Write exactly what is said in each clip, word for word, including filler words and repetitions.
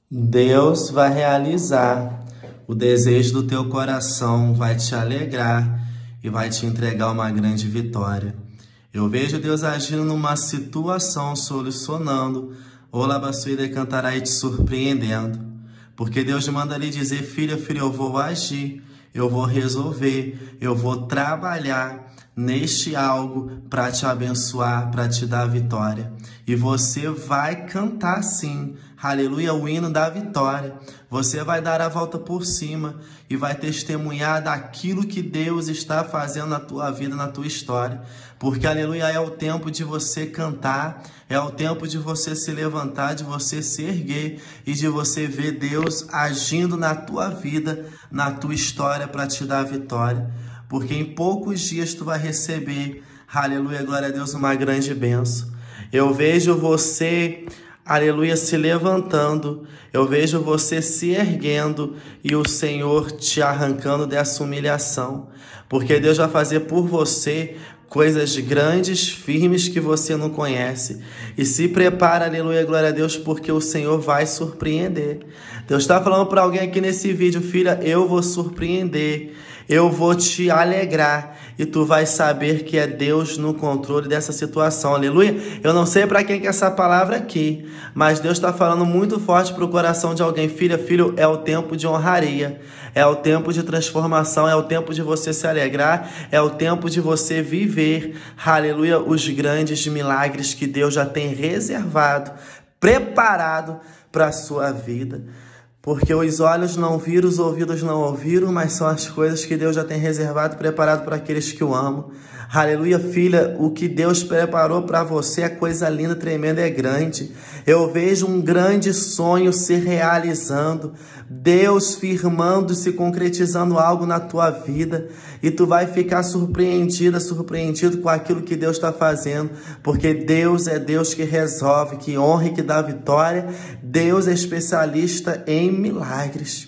Deus vai realizar o desejo do teu coração, vai te alegrar e vai te entregar uma grande vitória. Eu vejo Deus agindo numa situação, solucionando, ou labassuída e cantará e te surpreendendo. Porque Deus manda lhe dizer: filha, filho, eu vou agir, eu vou resolver, eu vou trabalhar neste algo para te abençoar, para te dar vitória. E você vai cantar sim, aleluia, o hino da vitória. Você vai dar a volta por cima e vai testemunhar daquilo que Deus está fazendo na tua vida, na tua história. Porque, aleluia, é o tempo de você cantar, é o tempo de você se levantar, de você se erguer e de você ver Deus agindo na tua vida, na tua história para te dar vitória. Porque em poucos dias tu vai receber, aleluia, glória a Deus, uma grande bênção. Eu vejo você, aleluia, se levantando, eu vejo você se erguendo e o Senhor te arrancando dessa humilhação. Porque Deus vai fazer por você coisas grandes, firmes que você não conhece. E se prepara, aleluia, glória a Deus, porque o Senhor vai surpreender. Deus está falando para alguém aqui nesse vídeo: filha, eu vou surpreender, eu vou te alegrar e tu vai saber que é Deus no controle dessa situação, aleluia. Eu não sei para quem que é essa palavra aqui, mas Deus está falando muito forte para o coração de alguém: filha, filho, é o tempo de honraria, é o tempo de transformação, é o tempo de você se alegrar, é o tempo de você viver, aleluia, os grandes milagres que Deus já tem reservado, preparado para a sua vida. Porque os olhos não viram, os ouvidos não ouviram, mas são as coisas que Deus já tem reservado, preparado para aqueles que o amam. Aleluia, filha, o que Deus preparou para você é coisa linda, tremenda, é grande. Eu vejo um grande sonho se realizando, Deus firmando, se concretizando algo na tua vida. E tu vai ficar surpreendida, surpreendido com aquilo que Deus está fazendo. Porque Deus é Deus que resolve, que honra e que dá vitória. Deus é especialista em milagres.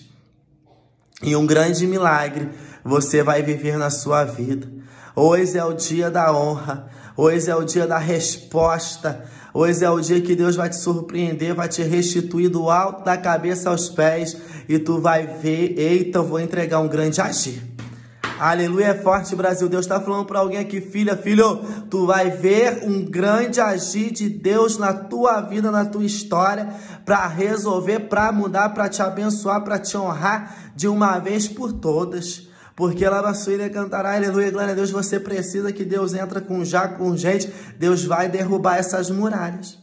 E um grande milagre você vai viver na sua vida. Hoje é o dia da honra, hoje é o dia da resposta, hoje é o dia que Deus vai te surpreender, vai te restituir do alto da cabeça aos pés e tu vai ver: eita, eu vou entregar um grande agir. Aleluia, é forte, Brasil. Deus está falando para alguém aqui: filha, filho, tu vai ver um grande agir de Deus na tua vida, na tua história, para resolver, para mudar, para te abençoar, para te honrar de uma vez por todas. Porque ela vai subir e cantará, aleluia, glória a Deus. Você precisa que Deus entre com já, com gente. Deus vai derrubar essas muralhas.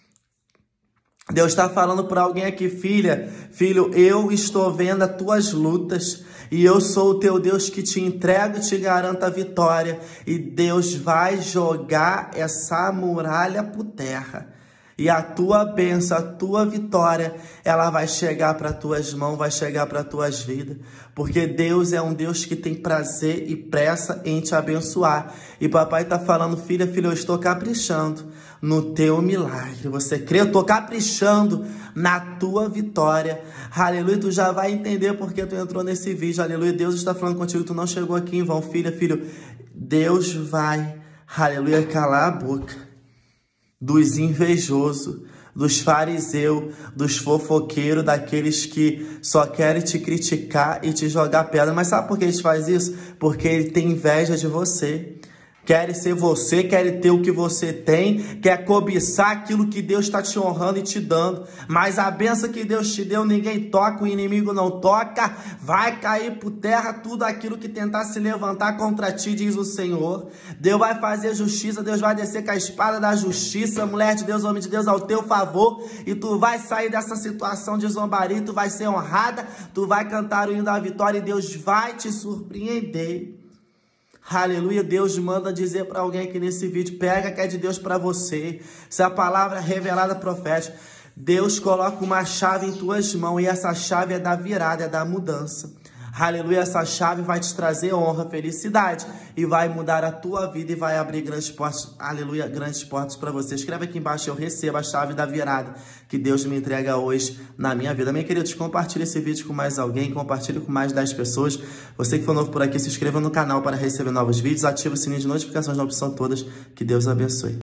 Deus está falando para alguém aqui: filha, filho, eu estou vendo as tuas lutas e eu sou o teu Deus que te entrego e te garanto a vitória. E Deus vai jogar essa muralha por terra. E a tua bênção, a tua vitória, ela vai chegar para as tuas mãos, vai chegar para as tuas vidas. Porque Deus é um Deus que tem prazer e pressa em te abençoar. E papai está falando: filha, filho, eu estou caprichando no teu milagre. Você crê? Eu estou caprichando na tua vitória. Aleluia, tu já vai entender porque tu entrou nesse vídeo. Aleluia, Deus está falando contigo, tu não chegou aqui em vão. Filha, filho, Deus vai, aleluia, calar a boca dos invejosos, dos fariseus, dos fofoqueiros, daqueles que só querem te criticar e te jogar pedra. Mas sabe por que eles fazem isso? Porque ele tem inveja de você. Quer ser você, quer ter o que você tem, quer cobiçar aquilo que Deus está te honrando e te dando. Mas a benção que Deus te deu, ninguém toca, o inimigo não toca. Vai cair por terra tudo aquilo que tentar se levantar contra ti, diz o Senhor. Deus vai fazer justiça, Deus vai descer com a espada da justiça, mulher de Deus, homem de Deus, ao teu favor. E tu vai sair dessa situação de zombaria, tu vai ser honrada, tu vai cantar o hino da vitória e Deus vai te surpreender. Aleluia, Deus manda dizer para alguém aqui nesse vídeo: pega que é de Deus para você. Se a palavra é revelada profética, Deus coloca uma chave em tuas mãos e essa chave é da virada, é da mudança. Aleluia, essa chave vai te trazer honra, felicidade e vai mudar a tua vida e vai abrir grandes portas, aleluia, grandes portas para você. Escreve aqui embaixo: eu recebo a chave da virada que Deus me entrega hoje na minha vida. Amém, queridos? Compartilhe esse vídeo com mais alguém, compartilhe com mais dez pessoas. Você que for novo por aqui, se inscreva no canal para receber novos vídeos, ative o sininho de notificações na opção todas. Que Deus abençoe.